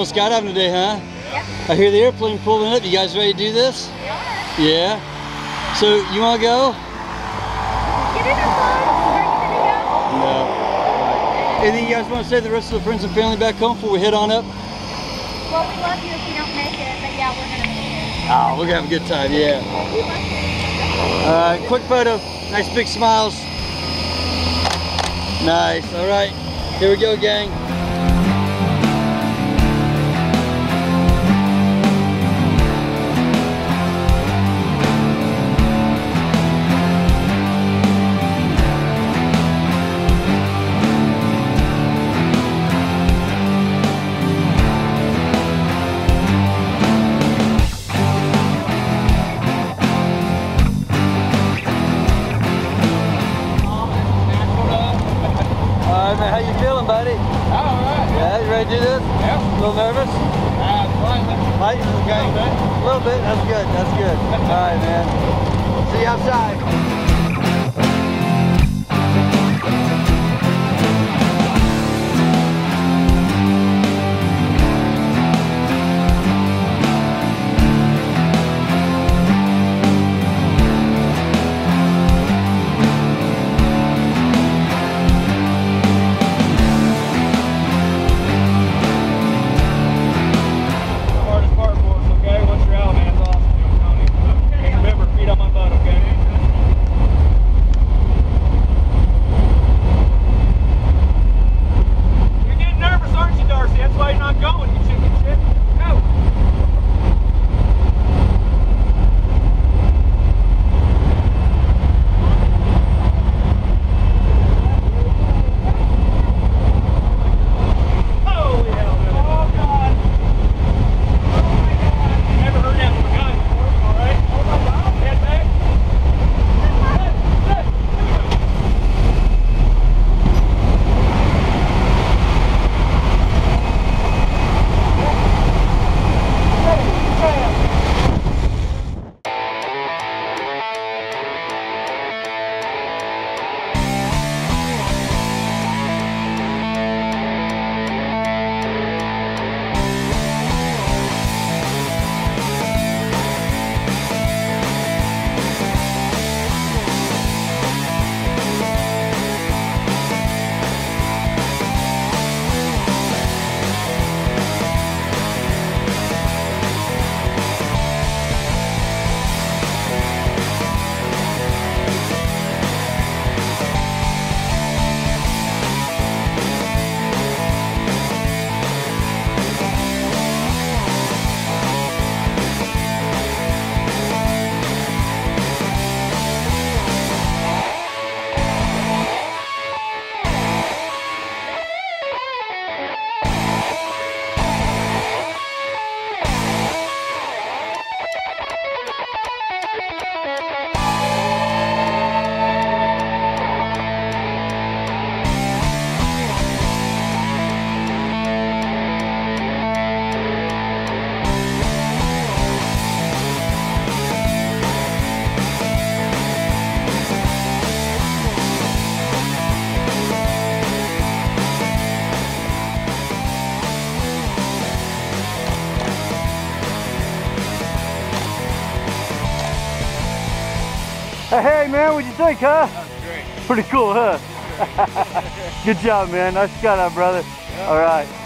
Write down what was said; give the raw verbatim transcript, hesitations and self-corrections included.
going skydiving today, huh? Yep. I hear the airplane pulling up. You guys ready to do this? Yeah. Yeah. So you want to go? Get in the fun. Are you ready to go? No. Right. Anything you guys want to say to the rest of the friends and family back home before we head on up? Well, we love you if you don't make it, but yeah, we're gonna make it. Oh, we're gonna have a good time. Yeah. All right. Quick photo. Nice big smiles. Nice. All right. Here we go, gang. How you feeling, buddy? All right. Yeah, you ready to do this? Yep. A little nervous? Uh, slightly. Light? Okay. A little bit. A little bit. That's good. That's good. All right, man. See you outside. Hey man, what'd you think, huh? That was great. Pretty cool, huh? Good job, man. Nice skydive, brother. Yep. All right.